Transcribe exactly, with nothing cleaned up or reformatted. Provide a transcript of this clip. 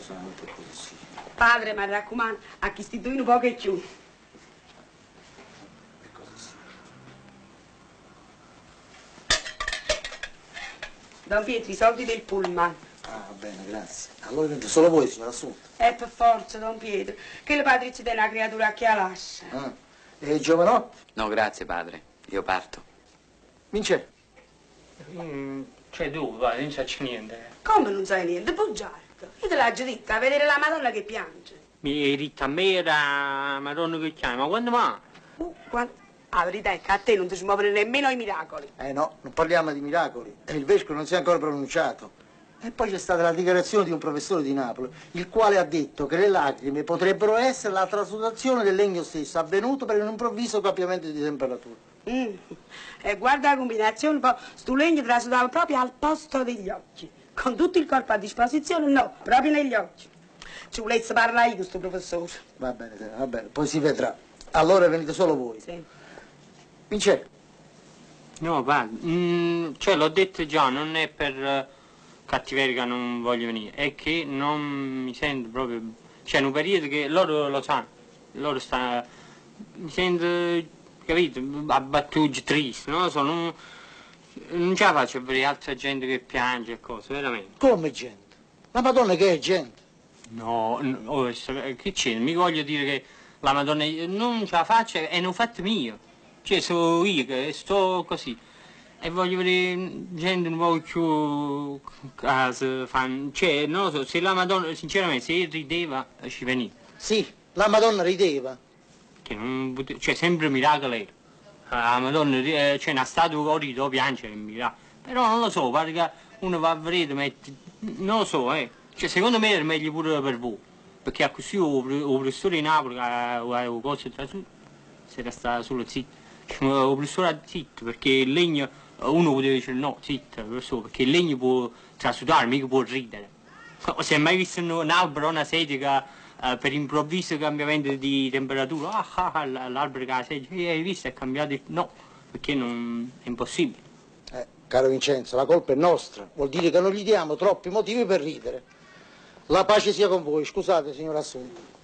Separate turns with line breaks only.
Sante così.
Padre, mi raccomando, a chi sti due un po' che più.
Che cosa sia?
Don Pietro, i soldi del pullman.
Ah, va bene, grazie. Allora niente, solo voi, signora Assunta.
Eh, per forza, Don Pietro, che le padre ci tiene una creatura che la lascia.
Ah. E il giovanotto?
No, grazie, padre. Io parto.
Vince?
Mm, cioè, dove vai? Non c'è niente.
Come non sai niente? Bugiardo. Io te l'ho già detto, a vedere la Madonna che piange.
Mi hai detto a me era Madonna che chiama, ma quando va?
Uh, quando... Ah, la verità è che a te non ti si muovono nemmeno i miracoli.
Eh no, non parliamo di miracoli. Il vescovo non si è ancora pronunciato. E poi c'è stata la dichiarazione di un professore di Napoli, il quale ha detto che le lacrime potrebbero essere la trasutazione del legno stesso, avvenuto per un improvviso cambiamento di temperatura.
Mm. E guarda la combinazione, poi sto legno trasudava proprio al posto degli occhi. Con tutto il corpo a disposizione, no, proprio negli occhi. Ci volesse parlare io con questo professore.
Va bene, va bene, poi si vedrà. Allora venite solo voi.
Sì.
Vince?
No, padre, mm, cioè l'ho detto già, non è per uh, cattiveria che non voglio venire, è che non mi sento proprio... C'è un periodo che loro lo sanno, loro stanno... Mi sento, capito, abbattuto, triste, non lo so, non... Non ce la faccio a vedere altra gente che piange e cose, veramente.
Come gente? La Madonna che è gente?
No, no oh, che c'è? Mi voglio dire che la Madonna non ce la faccio e non fatto mio. Cioè, sono io che sto così. E voglio vedere gente un po' più casa, fan... Cioè, non lo so, se la Madonna, sinceramente, se rideva, ci veniva.
Sì, la Madonna rideva.
Che non pote... Cioè, sempre miracolo era. La Madonna, eh, c'è una statua che ride o piange, è un miracolo. Però non lo so, pare che uno va a vedere, mette... non lo so, eh. Cioè, secondo me è meglio pure per voi. Perché a così il professore di Napoli, che ha cose tra su, si resta solo zitto. Il professore ha zitto, perché il legno, uno poteva dire no, zitto, professore, perché il legno può trasudare, mica può ridere. Si è mai visto un albero, una sedia che uh, per improvviso cambiamento di temperatura, ah, ah, ah l'albero che ha la sedia, hai visto, è cambiato? No, perché non, è impossibile.
Eh, caro Vincenzo, la colpa è nostra. Vuol dire che non gli diamo troppi motivi per ridere. La pace sia con voi. Scusate, signora Assunta.